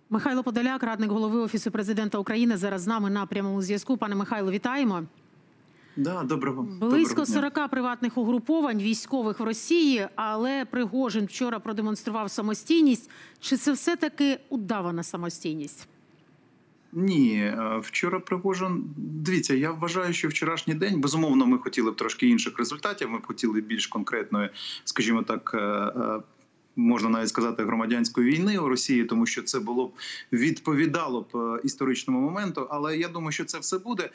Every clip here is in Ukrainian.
Михайло Подоляк, радник голови Офісу Президента України, зараз з нами на прямому зв'язку. Пане Михайло, вітаємо. Да, доброго Близько дня. 40 приватних угруповань військових в Росії, але Пригожин вчора продемонстрував самостійність. Чи це все-таки удавана самостійність? Ні, вчора Пригожин... Дивіться, я вважаю, що вчорашній день, безумовно, ми хотіли б трошки інших результатів, ми б хотіли більш конкретної, скажімо так, можна навіть сказати, громадянської війни у Росії, тому що це було б, відповідало б історичному моменту, але я думаю, що це все буде.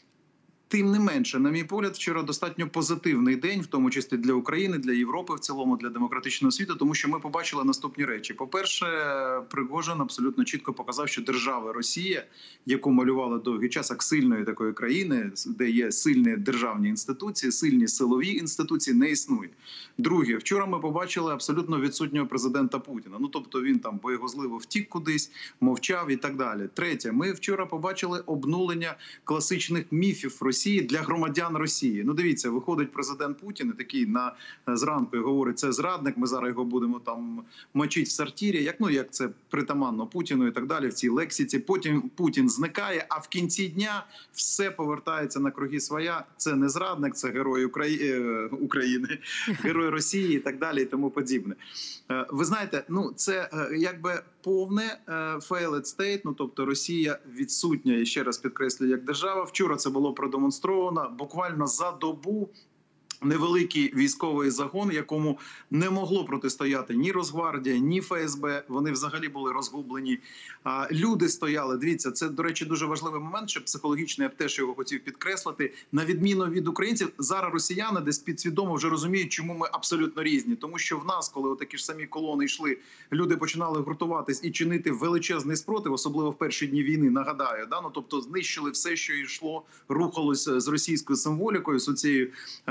Тим не менше, на мій погляд, вчора достатньо позитивний день, в тому числі для України, для Європи в цілому, для демократичного світу, тому що ми побачили наступні речі. По-перше, Пригожин абсолютно чітко показав, що держава Росія, яку малювали довгий час як сильної такої країни, де є сильні державні інституції, сильні силові інституції, не існує. Друге, вчора ми побачили абсолютно відсутнього президента Путіна. Ну, тобто він там боєгозливо втік кудись, мовчав і так далі. Третє, ми вчора побачили обнулення класичних міфів Росії для громадян Росії. Ну, дивіться, виходить президент Путін, такий зранку і говорить, це зрадник, ми зараз його будемо там мочити в сортирі, як це притаманно Путіну і так далі, в цій лексиці. Потім Путін зникає, а в кінці дня все повертається на круги своя. Це не зрадник, це герой України, герой Росії і так далі і тому подібне. Ви знаєте, ну, це якби повне failed state, ну, тобто Росія відсутня, і ще раз підкреслюю, як держава. Вчора це було продемонстровано буквально за добу. Невеликий військовий загон, якому не могло протистояти ні Росгвардія, ні ФСБ. Вони взагалі були розгублені. Люди стояли. Дивіться, це, до речі, дуже важливий момент, що психологічний, я б теж його хотів підкреслити. На відміну від українців, зараз росіяни десь підсвідомо вже розуміють, чому ми абсолютно різні. Тому що в нас, коли такі ж самі колони йшли, люди починали гуртуватись і чинити величезний спротив, особливо в перші дні війни, нагадаю. Ну, тобто знищили все, що йшло, рухалось з російською символікою, з цією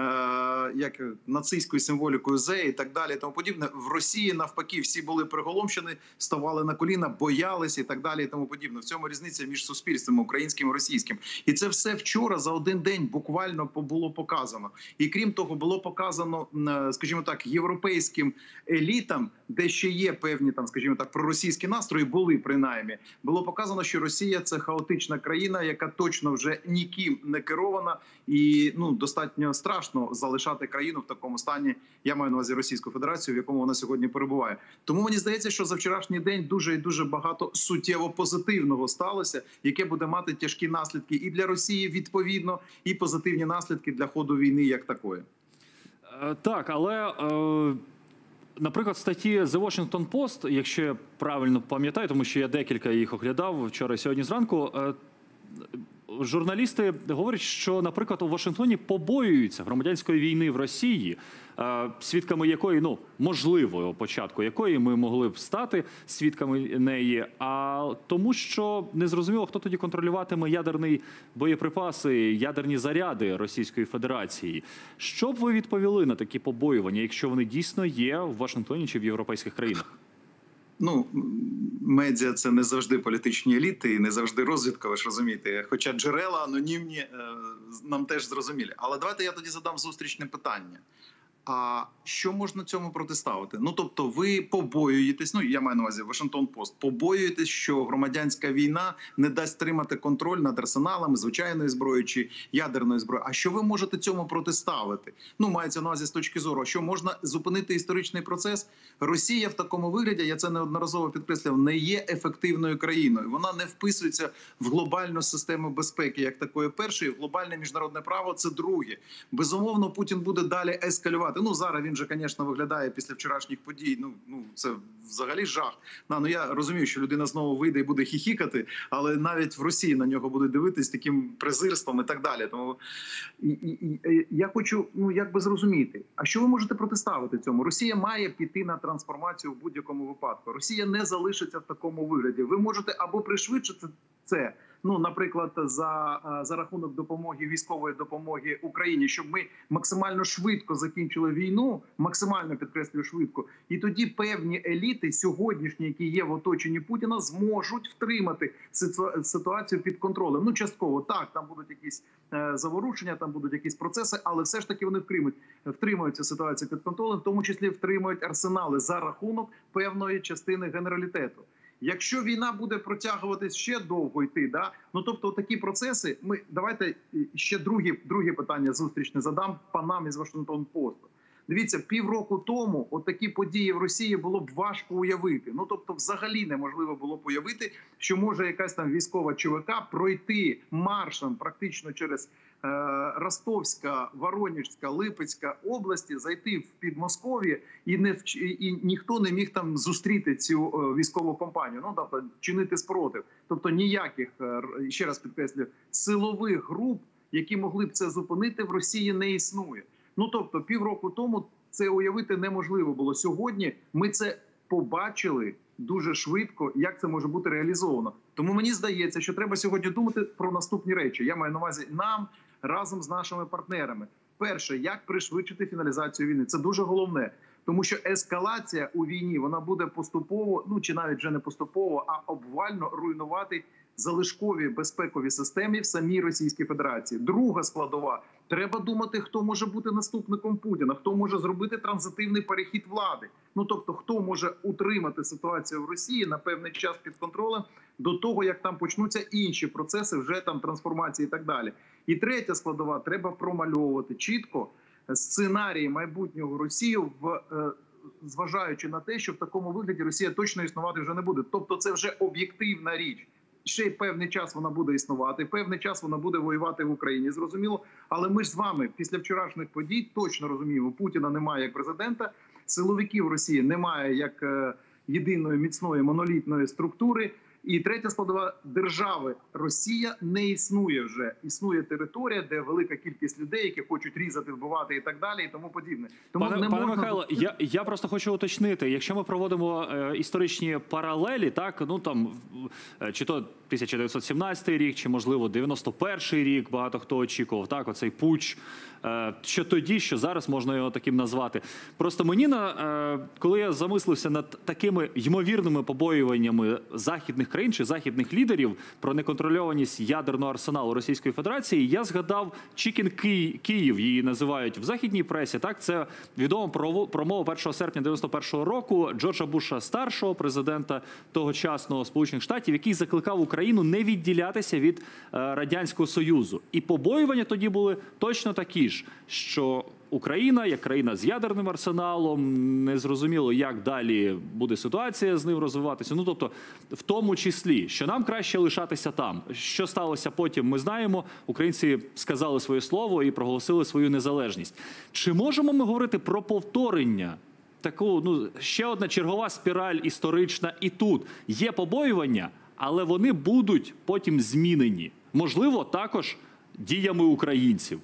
як нацистською символікою ЗЕ і так далі, і тому подібне. В Росії навпаки всі були приголомшені, ставали на коліна, боялися і так далі, і тому подібне. В цьому різниця між суспільством українським і російським. І це все вчора за один день буквально було показано. І крім того, було показано, скажімо так, європейським елітам, де ще є певні там, скажімо так, проросійські настрої, були принаймні. Було показано, що Росія – це хаотична країна, яка точно вже ніким не керована, і достатньо страшно залишати країну в такому стані, я маю на увазі Російську Федерацію, в якому вона сьогодні перебуває. Тому мені здається, що за вчорашній день дуже і дуже багато суттєво позитивного сталося, яке буде мати тяжкі наслідки і для Росії відповідно, і позитивні наслідки для ходу війни як такої. Так, але, наприклад, в статті The Washington Post, якщо я правильно пам'ятаю, тому що я декілька їх оглядав вчора і сьогодні зранку, журналісти говорять, що, наприклад, у Вашингтоні побоюються громадянської війни в Росії, свідками якої, можливо, початку якої ми могли б стати свідками неї, а тому, що незрозуміло, хто тоді контролюватиме ядерні боєприпаси, ядерні заряди Російської Федерації. Що б ви відповіли на такі побоювання, якщо вони дійсно є в Вашингтоні чи в європейських країнах? Медіа – це не завжди політичні еліти і не завжди розвідка, ви ж розумієте. Хоча джерела анонімні нам теж зрозумілі. Але давайте я тоді задам зустрічне питання. А що можна цьому протиставити? Тобто ви побоюєтесь, я маю на увазі Washington Post, побоюєтесь, що громадянська війна не дасть тримати контроль над арсеналами звичайної зброї чи ядерної зброї. А що ви можете цьому протиставити? Мається на увазі з точки зору, що можна зупинити історичний процес? Росія в такому вигляді, я це неодноразово підкреслював, не є ефективною країною. Вона не вписується в глобальну систему безпеки як такої першої, в глобальне міжнародне право – це друге. Безумовно, Путін буде далі ескалювати. Зараз він же, звісно, виглядає після вчорашніх подій, це взагалі жах. Я розумію, що людина знову вийде і буде хіхікати, але навіть в Росії на нього будуть дивитись таким презирством і так далі. Тому я хочу, зрозуміти, а що ви можете протиставити цьому? Росія має піти на трансформацію в будь-якому випадку. Росія не залишиться в такому вигляді. Ви можете або пришвидшити це, наприклад, за рахунок допомоги, військової допомоги Україні, щоб ми максимально швидко закінчили війну, максимально, підкреслюю, швидко, і тоді певні еліти сьогоднішні, які є в оточенні Путіна, зможуть втримати ситуацію під контролем. Частково, так, там будуть якісь заворушення, там будуть якісь процеси, але все ж таки вони втримують цю ситуацію під контролем, в тому числі втримують арсенали за рахунок певної частини генералітету. Якщо війна буде протягуватись ще довго йти, да? Ну тобто такі процеси, давайте ще друге питання зустрічне задам панам із Вашингтон-Посту. Дивіться, півроку тому отакі події в Росії було б важко уявити. Ну тобто взагалі неможливо було б уявити, що може якась там військова ЧВК пройти маршем практично через Ростовська, Воронежська, Липецька області, зайти в Підмосков'я і ніхто не міг там зустріти цю військову компанію. Ну, тобто чинити спротив. Тобто ніяких, ще раз підкреслюю, силових груп, які могли б це зупинити, в Росії не існує. Ну, тобто півроку тому це уявити неможливо було. Сьогодні ми це побачили дуже швидко, як це може бути реалізовано. Тому мені здається, що треба сьогодні думати про наступні речі. Я маю на увазі нам разом з нашими партнерами. Перше, як пришвидшити фіналізацію війни. Це дуже головне. Тому що ескалація у війні, вона буде поступово, ну чи навіть вже не поступово, а обвально руйнувати залишкові безпекові системи в самій Російській Федерації. Друга складова – треба думати, хто може бути наступником Путіна, хто може зробити транзитивний перехід влади. Ну, тобто, хто може утримати ситуацію в Росії на певний час під контролем до того, як там почнуться інші процеси, вже там трансформації і так далі. І третя складова – треба промальовувати чітко сценарії майбутнього Росії, зважаючи на те, що в такому вигляді Росія точно існувати вже не буде. Тобто це вже об'єктивна річ. Ще й певний час вона буде існувати, певний час вона буде воювати в Україні, зрозуміло. Але ми ж з вами після вчорашніх подій точно розуміємо, Путіна немає як президента, силовиків Росії немає як єдиної міцної монолітної структури. І третя складова – держави Росія не існує вже. Існує територія, де велика кількість людей, які хочуть різати, вбивати і так далі, і тому подібне. Тому Пане Михайло, я просто хочу уточнити, якщо ми проводимо історичні паралелі, так, ну там, чи то 1917 рік, чи, можливо, 91-й рік, багато хто очікував, так, оцей путч, що тоді, що зараз можна його таким назвати. Просто мені, коли я замислився над такими ймовірними побоюваннями західних країн чи західних лідерів про неконтрольованість ядерного арсеналу Російської Федерації, я згадав Чікен Київ, її називають в західній пресі. Так, це відома промова 1 серпня 91-го року Джорджа Буша старшого, президента тогочасного Сполучених Штатів, який закликав Україну не відділятися від Радянського Союзу. І побоювання тоді були точно такі ж, що Україна, як країна з ядерним арсеналом, незрозуміло, як далі буде ситуація з ним розвиватися. Ну, тобто, в тому числі, що нам краще лишатися там. Що сталося потім, ми знаємо. Українці сказали своє слово і проголосили свою незалежність. Чи можемо ми говорити про повторення? Таку, ну, ще одна чергова спіраль історична і тут. Є побоювання, але вони будуть потім змінені. Можливо, також діями українців.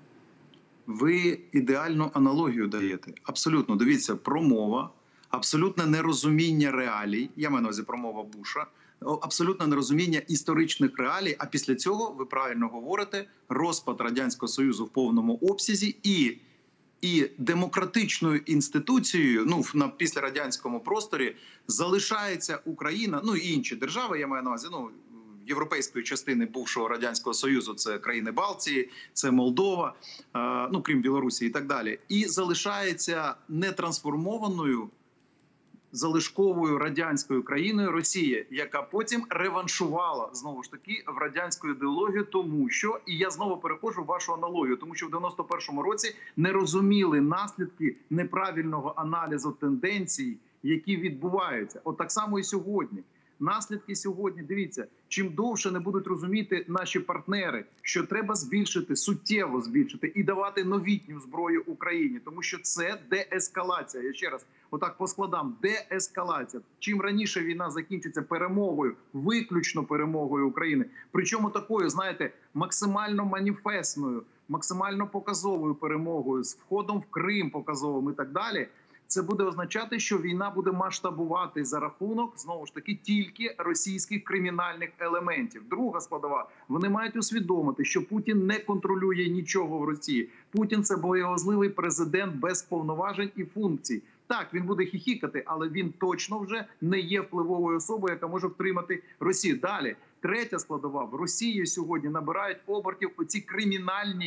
Ви ідеальну аналогію даєте. Абсолютно. Дивіться, промова, абсолютне нерозуміння реалій, я маю на увазі промова Буша, абсолютне нерозуміння історичних реалій, а після цього, ви правильно говорите, розпад Радянського Союзу в повному обсязі і демократичною інституцією, ну, на післярадянському просторі залишається Україна, ну, і інші держави, я маю на увазі, ну, європейської частини бувшого Радянського Союзу, це країни Балтії, це Молдова, ну, крім Білорусі і так далі. І залишається нетрансформованою залишковою радянською країною Росія, яка потім реваншувала, знову ж таки, в радянську ідеологію, тому що, і я знову переходжу в вашу аналогію, тому що в 91-му році не розуміли наслідки неправильного аналізу тенденцій, які відбуваються. От так само і сьогодні. Наслідки сьогодні, дивіться, чим довше не будуть розуміти наші партнери, що треба збільшити, суттєво збільшити і давати новітню зброю Україні, тому що це деескалація. Я ще раз отак по складам, деескалація. Чим раніше війна закінчиться перемогою, виключно перемогою України, причому такою, знаєте, максимально маніфестною, максимально показовою перемогою, з входом в Крим показовим і так далі, це буде означати, що війна буде масштабувати за рахунок, знову ж таки, тільки російських кримінальних елементів. Друга складова. Вони мають усвідомити, що Путін не контролює нічого в Росії. Путін – це боєгозливий президент без повноважень і функцій. Так, він буде хіхікати, але він точно вже не є впливовою особою, яка може втримати Росію. Далі, третя складова. В Росії сьогодні набирають обертів оці кримінальні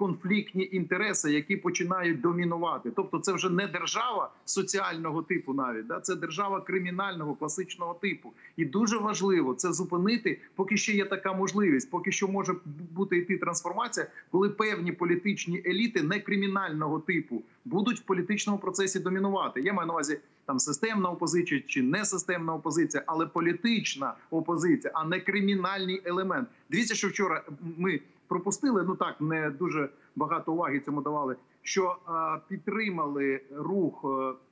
конфліктні інтереси, які починають домінувати. Тобто це вже не держава соціального типу навіть, да? Це держава кримінального, класичного типу. І дуже важливо це зупинити, поки ще є така можливість, поки що може бути йти трансформація, коли певні політичні еліти не кримінального типу будуть в політичному процесі домінувати. Я маю на увазі там системна опозиція чи не системна опозиція, але політична опозиція, а не кримінальний елемент. Дивіться, що вчора ми пропустили, ну так, не дуже багато уваги цьому давали, що підтримали рух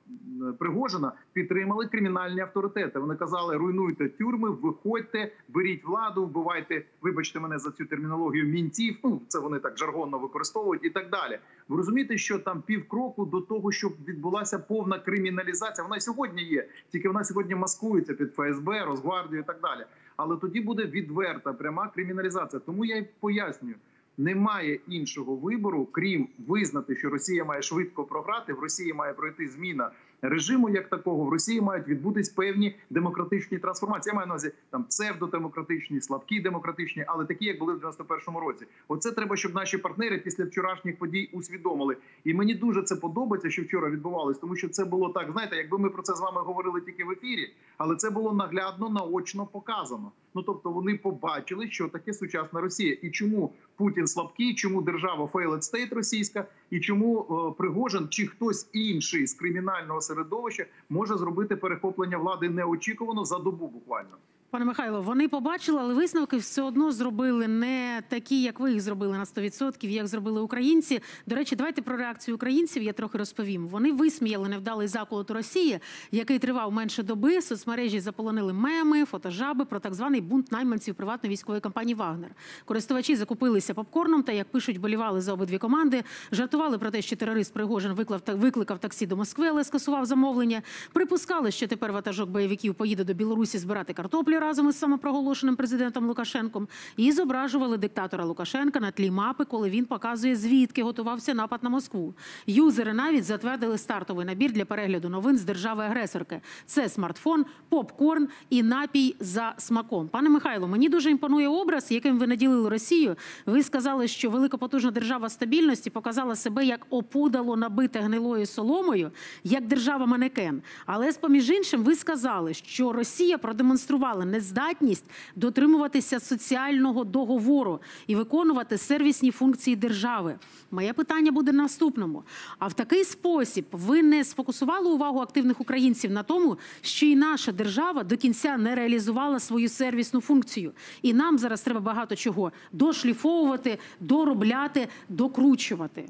Пригожина, підтримали кримінальні авторитети. Вони казали, руйнуйте тюрми, виходьте, беріть владу, вбивайте, вибачте мене за цю термінологію, мінтів, ну це вони так жаргонно використовують і так далі. Ви розумієте, що там півкроку до того, щоб відбулася повна криміналізація, вона і сьогодні є, тільки вона сьогодні маскується під ФСБ, Росгвардію і так далі. Але тоді буде відверта, пряма криміналізація. Тому я й пояснюю, немає іншого вибору, крім визнати, що Росія має швидко програти, в Росії має пройти зміна режиму як такого, в Росії мають відбутись певні демократичні трансформації. Я маю на увазі там псевдодемократичні, слабкі демократичні, але такі, як були в 91-му році. Оце треба, щоб наші партнери після вчорашніх подій усвідомили. І мені дуже це подобається, що вчора відбувалось, тому що це було так, знаєте, якби ми про це з вами говорили тільки в ефірі, але це було наглядно, наочно показано. Ну, тобто вони побачили, що таке сучасна Росія. І чому Путін слабкий, чому держава failed state російська, і чому Пригожин чи хтось інший з кримінального середовища може зробити перехоплення влади неочікувано за добу буквально. Пане Михайло, вони побачили, але висновки все одно зробили не такі, як ви їх зробили на 100%, як зробили українці. До речі, давайте про реакцію українців я трохи розповім. Вони висміяли невдалий заколот Росії, який тривав менше доби. Соцмережі заполонили меми, фотожаби про так званий бунт найманців приватної військової компанії «Вагнер». Користувачі закупилися попкорном та, як пишуть, болівали за обидві команди. Жартували про те, що терорист Пригожин викликав таксі до Москви, але скасував замовлення. Припускали, що тепер ватажок бойовиків поїде до Білорусі збирати картоплю разом із самопроголошеним президентом Лукашенком, і зображували диктатора Лукашенка на тлі мапи, коли він показує, звідки готувався напад на Москву. Юзери навіть затвердили стартовий набір для перегляду новин з держави-агресорки. Це смартфон, попкорн і напій за смаком. Пане Михайло, мені дуже імпонує образ, яким ви наділили Росію. Ви сказали, що великопотужна держава стабільності показала себе як опудало набите гнилою соломою, як держава-манекен. Але, з-поміж іншим, ви сказали, що Росія продемонструвала нездатність дотримуватися соціального договору і виконувати сервісні функції держави. Моє питання буде наступному. А в такий спосіб ви не сфокусували увагу активних українців на тому, що і наша держава до кінця не реалізувала свою сервісну функцію? І нам зараз треба багато чого дошліфовувати, доробляти, докручувати.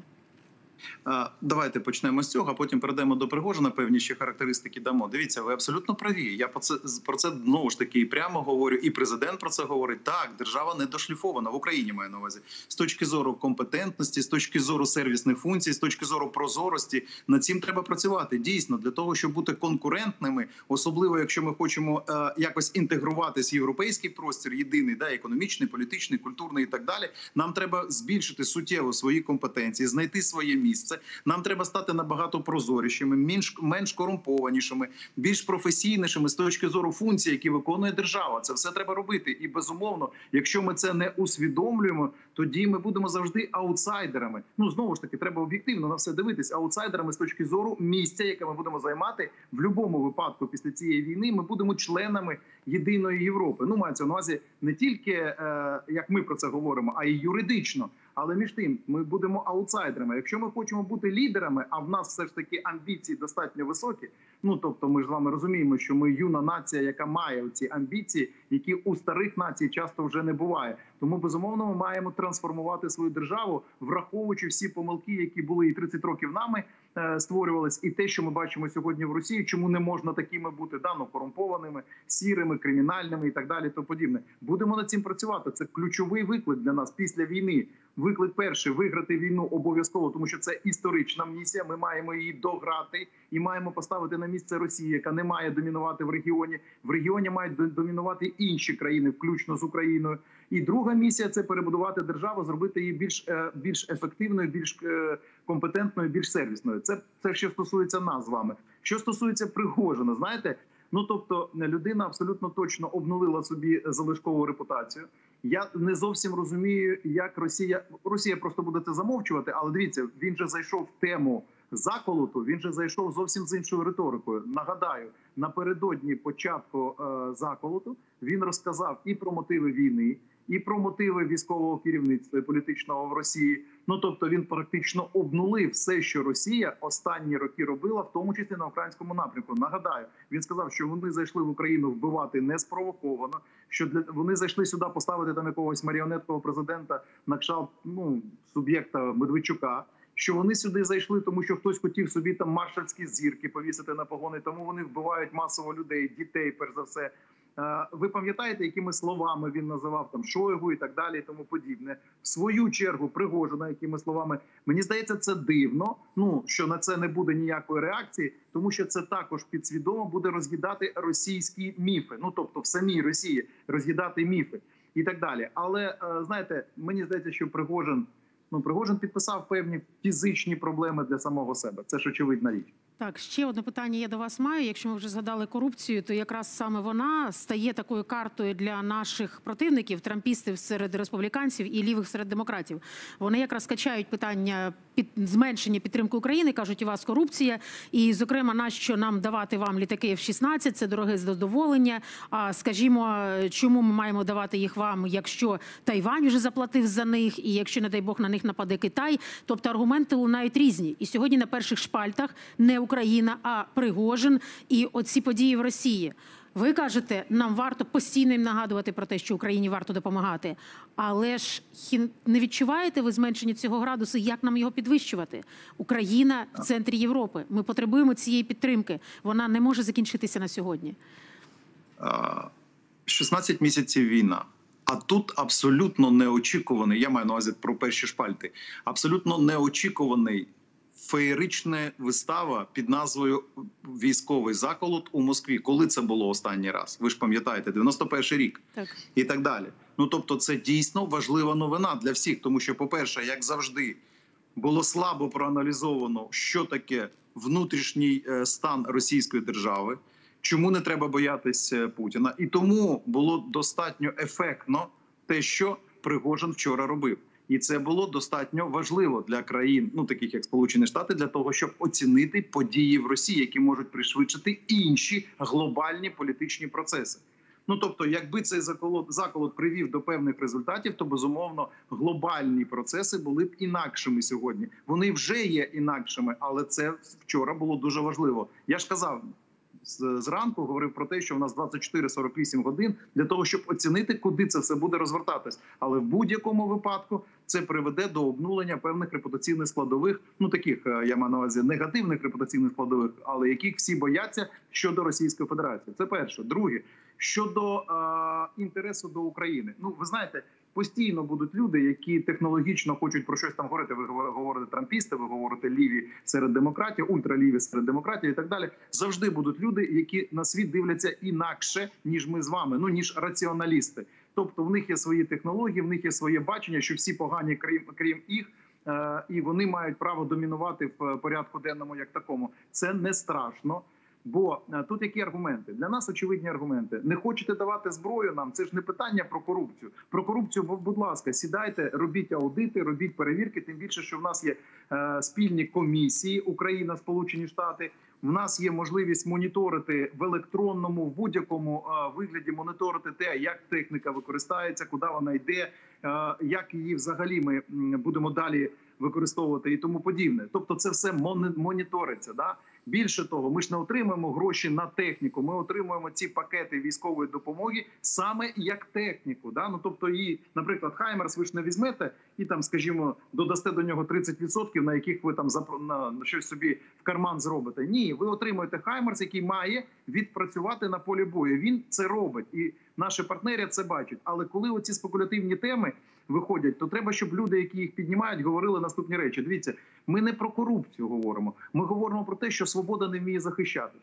Давайте почнемо з цього, а потім перейдемо до Пригожина, певні ще характеристики дамо. Дивіться, ви абсолютно праві. Я про це знову ж таки і прямо говорю, і президент про це говорить. Так, держава не дошліфована, в Україні маю на увазі. З точки зору компетентності, з точки зору сервісних функцій, з точки зору прозорості, над цим треба працювати. Дійсно, для того, щоб бути конкурентними, особливо, якщо ми хочемо якось інтегруватись в європейський простір, єдиний, да, економічний, політичний, культурний і так далі, нам треба збільшити суттєво свої компетенції, знайти своє місце. Нам треба стати набагато прозорішими, менш корумпованішими, більш професійнішими з точки зору функцій, які виконує держава. Це все треба робити. І, безумовно, якщо ми це не усвідомлюємо, тоді ми будемо завжди аутсайдерами. Ну, знову ж таки, треба об'єктивно на все дивитись. Аутсайдерами з точки зору місця, яке ми будемо займати в будь-якому випадку після цієї війни, ми будемо членами єдиної Європи. Ну, мається на увазі не тільки, як ми про це говоримо, а й юридично. Але між тим, ми будемо аутсайдерами. Якщо ми хочемо бути лідерами, а в нас все ж таки амбіції достатньо високі, ну, тобто ми ж з вами розуміємо, що ми юна нація, яка має ці амбіції, які у старих націй часто вже не буває. Тому, безумовно, ми маємо трансформувати свою державу, враховуючи всі помилки, які були і 30 років нами створювались, і те, що ми бачимо сьогодні в Росії, чому не можна такими бути, корумпованими, сірими, кримінальними і так далі, то подібне. Будемо над цим працювати. Це ключовий виклик для нас після війни. Виклик перший – виграти війну обов'язково, тому що це історична місія, ми маємо її дограти і маємо поставити на місце Росію, яка не має домінувати в регіоні. В регіоні мають домінувати інші країни, включно з Україною. І друга місія – це перебудувати державу, зробити її більш ефективною, більш компетентною, більш сервісною. Це що стосується нас з вами. Що стосується Пригожина, знаєте, Ну тобто людина абсолютно точно обнулила собі залишкову репутацію. Я не зовсім розумію, як Росія просто буде це замовчувати. Але дивіться, він же зайшов в тему заколоту. Він же зайшов зовсім з іншою риторикою. Нагадаю, напередодні початку заколоту він розказав і про мотиви війни, і про мотиви військового керівництва і політичного в Росії. Ну тобто він практично обнулив все, що Росія останні роки робила, в тому числі на українському напрямку. Нагадаю, він сказав, що вони зайшли в Україну вбивати неспровоковано, що вони зайшли сюди поставити там якогось маріонеткового президента на кшталт суб'єкта Медведчука. Що вони сюди зайшли, тому що хтось хотів собі там маршальські зірки повісити на погони, тому вони вбивають масово людей, дітей, перш за все. Ви пам'ятаєте, якими словами він називав там Шойгу і так далі, і тому подібне. В свою чергу Пригожина, якими словами. Мені здається, це дивно, що на це не буде ніякої реакції, тому що це також підсвідомо буде роз'їдати російські міфи. Ну, тобто в самій Росії роз'їдати міфи і так далі. Але, знаєте, мені здається, що Пригожин підписав певні фізичні проблеми для самого себе. Це ж очевидна річ. Так, ще одне питання я до вас маю. Якщо ми вже згадали корупцію, то якраз саме вона стає такою картою для наших противників, трампістів серед республіканців і лівих серед демократів. Вони якраз качають питання зменшення підтримки України, кажуть, у вас корупція. І, зокрема, нащо нам давати вам літаки F-16, це дороге задоволення. А скажімо, чому ми маємо давати їх вам, якщо Тайвань вже заплатив за них, і якщо, не дай Бог, на них нападе Китай. Тобто аргументи лунають різні. І сьогодні на перших шпальтах не Україна, а Пригожин і оці події в Росії. Ви кажете, нам варто постійно їм нагадувати про те, що Україні варто допомагати. Але ж не відчуваєте ви зменшення цього градусу, як нам його підвищувати? Україна в центрі Європи. Ми потребуємо цієї підтримки. Вона не може закінчитися на сьогодні. 16 місяців війна. А тут абсолютно неочікуваний, я маю на увазі про перші шпальти, абсолютно неочікуваний феєрична вистава під назвою «Військовий заколот у Москві». Коли це було останній раз? Ви ж пам'ятаєте, 91-й рік. Так. І так далі. Ну, тобто це дійсно важлива новина для всіх, тому що, по-перше, як завжди, було слабо проаналізовано, що таке внутрішній стан російської держави, чому не треба боятися Путіна. І тому було достатньо ефектно те, що Пригожин вчора робив. І це було достатньо важливо для країн, таких як Сполучені Штати, для того, щоб оцінити події в Росії, які можуть пришвидшити інші глобальні політичні процеси. Тобто, якби цей заколот привів до певних результатів, то, безумовно, глобальні процеси були б інакшими сьогодні. Вони вже є інакшими, але це вчора було дуже важливо. Я ж казав, зранку говорив про те, що у нас 24-48 годин для того, щоб оцінити, куди це все буде розвертатись. Але в будь-якому випадку це приведе до обнулення певних репутаційних складових, таких, я маю на увазі, негативних репутаційних складових, але яких всі бояться щодо Російської Федерації. Це перше. Друге, щодо інтересу до України. Ви знаєте, постійно будуть люди, які технологічно хочуть про щось там говорити. Ви говорите трампісти, ви говорите ліві серед демократів, ультраліві серед демократів і так далі. Завжди будуть люди, які на світ дивляться інакше, ніж ми з вами, ніж раціоналісти. Тобто в них є свої технології, в них є своє бачення, що всі погані, крім їх, і вони мають право домінувати в порядку денному як такому. Це не страшно. Бо тут які аргументи? Для нас очевидні аргументи. Не хочете давати зброю нам? Це ж не питання про корупцію. Про корупцію, будь ласка, сідайте, робіть аудити, робіть перевірки. Тим більше, що в нас є спільні комісії Україна, Сполучені Штати. В нас є можливість моніторити в електронному, в будь-якому вигляді моніторити те, як техніка використається, куди вона йде, як її взагалі ми будемо далі використовувати і тому подібне. Тобто це все моніториться, да? Більше того, ми ж не отримуємо гроші на техніку, ми отримуємо ці пакети військової допомоги саме як техніку. Да? Тобто, наприклад, Хаймерс ви ж не візьмете і там, скажімо, додасте до нього 30%, на яких ви там щось собі в карман зробите. Ні, ви отримуєте Хаймерс, який має відпрацювати на полі бою. Він це робить, і наші партнери це бачать. Але коли оці спекулятивні теми виходять, то треба, щоб люди, які їх піднімають, говорили наступні речі. Дивіться, ми не про корупцію говоримо. Ми говоримо про те, що свобода не вміє захищатись.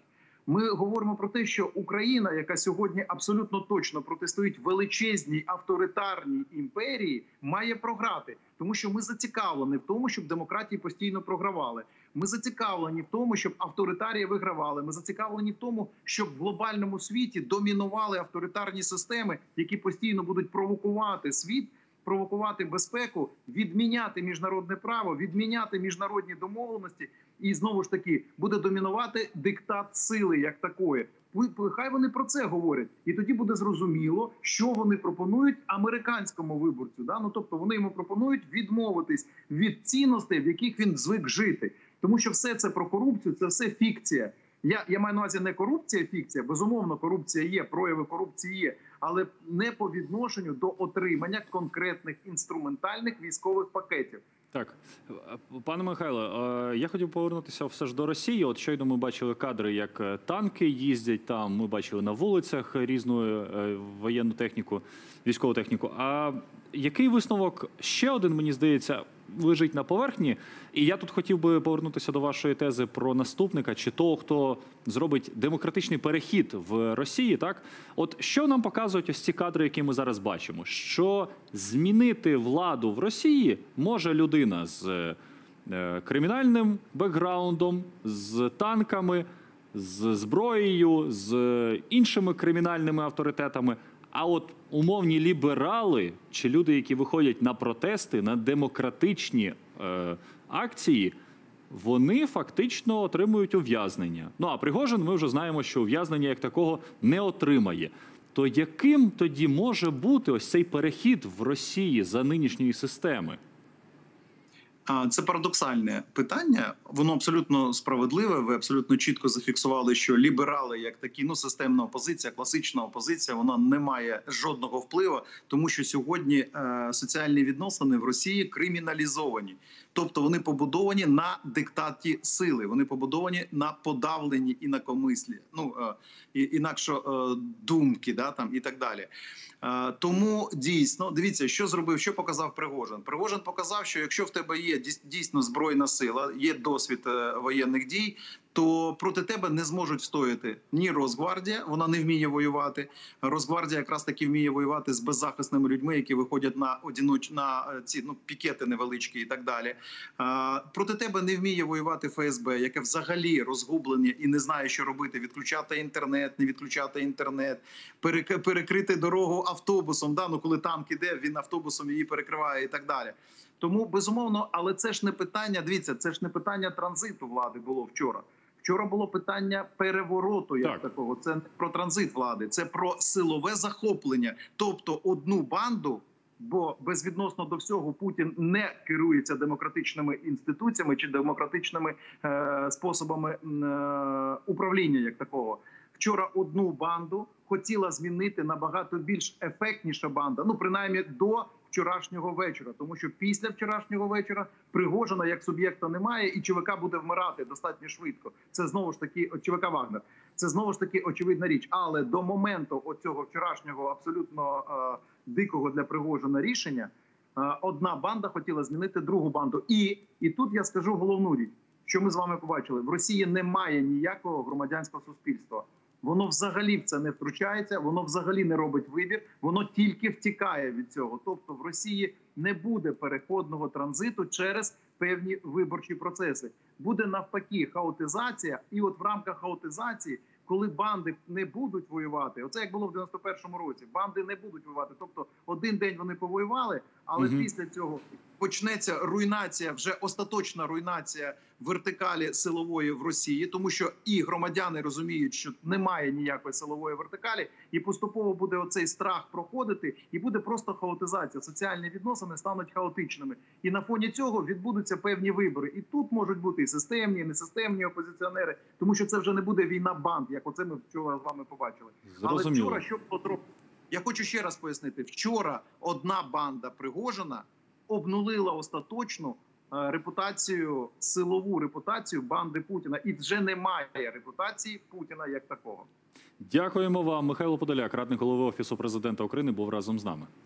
Ми говоримо про те, що Україна, яка сьогодні абсолютно точно протистоїть величезній авторитарній імперії, має програти. Тому що ми зацікавлені в тому, щоб демократії постійно програвали. Ми зацікавлені в тому, щоб авторитарії вигравали. Ми зацікавлені в тому, щоб в глобальному світі домінували авторитарні системи, які постійно будуть провокувати світ, провокувати безпеку, відміняти міжнародне право, відміняти міжнародні домовленості. І знову ж таки буде домінувати диктат сили як такої. Хай вони про це говорять, і тоді буде зрозуміло, що вони пропонують американському виборцю. Да? Ну, тобто вони йому пропонують відмовитись від цінностей, в яких він звик жити. Тому що все це про корупцію, це все фікція. Я маю на увазі не корупція, фікція. Безумовно, корупція є, прояви корупції є, але не по відношенню до отримання конкретних інструментальних військових пакетів. Так, пане Михайло, я хотів повернутися все ж до Росії. От щойно ми бачили кадри, як танки їздять там, ми бачили на вулицях різну воєнну техніку, військову техніку. А який висновок, ще один, мені здається, лежить на поверхні? І я тут хотів би повернутися до вашої тези про наступника, чи того, хто зробить демократичний перехід в Росії, так? От що нам показують ось ці кадри, які ми зараз бачимо? Що змінити владу в Росії може людина з кримінальним бекграундом, з танками, з зброєю, з іншими кримінальними авторитетами. А от умовні ліберали чи люди, які виходять на протести, на демократичні акції, вони фактично отримують ув'язнення. Ну, а Пригожин, ми вже знаємо, що ув'язнення як такого не отримає. То яким тоді може бути ось цей перехід в Росії за нинішньої системи? Це парадоксальне питання. Воно абсолютно справедливе. Ви абсолютно чітко зафіксували, що ліберали, як такі, ну, системна опозиція, класична опозиція, вона не має жодного впливу, тому що сьогодні соціальні відносини в Росії криміналізовані. Тобто вони побудовані на диктаті сили, вони побудовані на подавленні інакомислі, ну, інакше думки, да, там, і так далі. Тому дійсно, дивіться, що зробив, що показав Пригожин. Пригожин показав, що якщо в тебе є дійсно збройна сила, є досвід воєнних дій, то проти тебе не зможуть встояти ні Росгвардія, вона не вміє воювати. Росгвардія якраз таки вміє воювати з беззахисними людьми, які виходять на ці пікети невеличкі і так далі. Проти тебе не вміє воювати ФСБ, яке взагалі розгублене і не знає, що робити. Відключати інтернет, не відключати інтернет, перекрити дорогу автобусом. Да? Ну, коли танк іде, він автобусом її перекриває і так далі. Тому, безумовно, але це ж не питання, дивіться, це ж не питання транзиту влади було вчора. Вчора було питання перевороту як такого. Це не про транзит влади, це про силове захоплення. Тобто одну банду, бо безвідносно до всього Путін не керується демократичними інституціями чи демократичними способами управління як такого. Вчора одну банду хотіла змінити набагато більш ефектніша банда, ну принаймні до вчорашнього вечора, тому що після вчорашнього вечора Пригожина як суб'єкта немає, і ЧВК буде вмирати достатньо швидко. Це знову ж таки ЧВК Вагнер. Це знову ж таки очевидна річ. Але до моменту оцього вчорашнього абсолютно дикого для Пригожина рішення одна банда хотіла змінити другу банду. І тут я скажу головну річ, що ми з вами побачили. В Росії немає ніякого громадянського суспільства. Воно взагалі в це не втручається, воно взагалі не робить вибір, воно тільки втікає від цього. Тобто в Росії не буде переходного транзиту через певні виборчі процеси. Буде навпаки хаотизація, і от в рамках хаотизації, коли банди не будуть воювати, оце як було в 91-му році, банди не будуть воювати. Тобто один день вони повоювали, але після цього почнеться руйнація, вже остаточна руйнація вертикалі силової в Росії, тому що і громадяни розуміють, що немає ніякої силової вертикалі, і поступово буде оцей страх проходити, і буде просто хаотизація. Соціальні відносини стануть хаотичними. І на фоні цього відбудуться певні вибори. І тут можуть бути і системні, і несистемні опозиціонери, тому що це вже не буде війна банд, як оце ми вчора з вами побачили. Зрозуміло. Але вчора, що було трохи... Я хочу ще раз пояснити. Вчора одна банда Пригожина обнулила остаточну репутацію, силову репутацію банди Путіна. І вже немає репутації Путіна як такого. Дякуємо вам. Михайло Подоляк, радник голови Офісу Президента України, був разом з нами.